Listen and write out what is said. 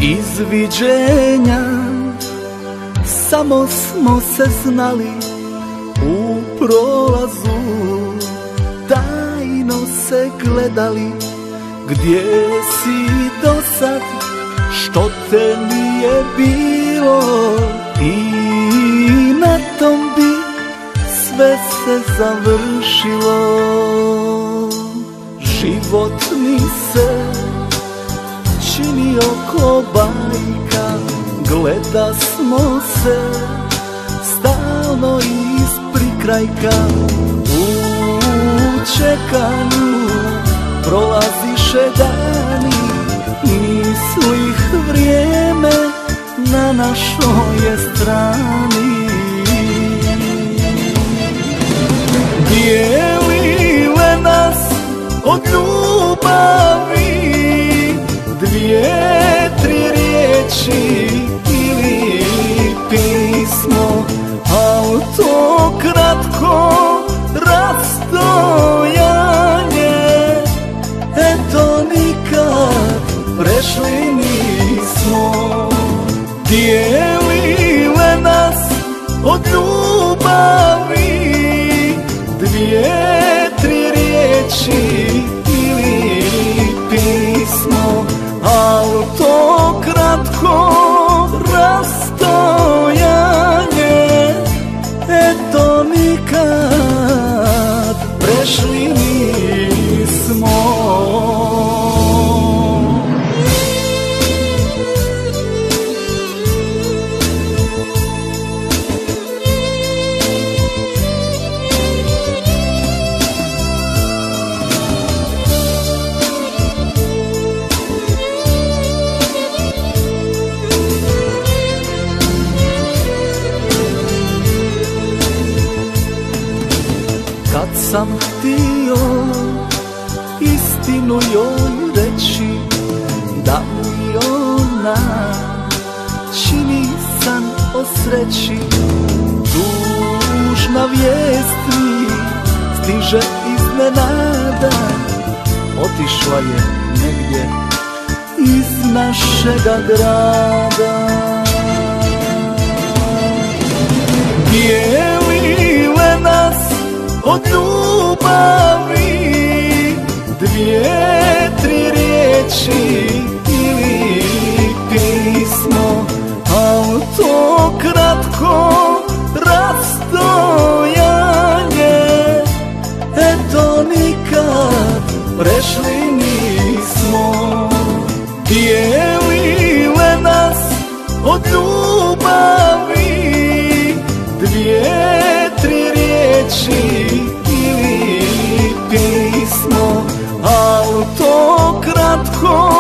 Izviđenja, samo smo se znali u prolazu, tajno se gledali. Gdje si do sad, što te nije bilo, i na tom bi sve se završilo. Život mi se činio ko bajka, gleda smo se stalno iz prikrajka. U čekanju prolaziše dani, mislih vrijeme na našoj je strani. Dijelile nas od ljubavi dvije, tri riječi ili pismo, al to kratko rastojanje, eto nikad prešli nismo. Dijelile nas od ljubavi dvije, tri riječi ili pismo, al to kratko rastojanje, eto nikad prešli nismo. Kad sam htio istinu joj reći, da mi ona čini san o sreći, tužna vijest mi stiže iznenada, otišla je negdje iz našega grada. Dijelile nas od ljubavi dvije, tri riječi ili pismo, al to kratko rastojanje, eto nikad prešli nismo. Dijelile nas od ljubavi dvije, tri riječi ili pismo, al to kratko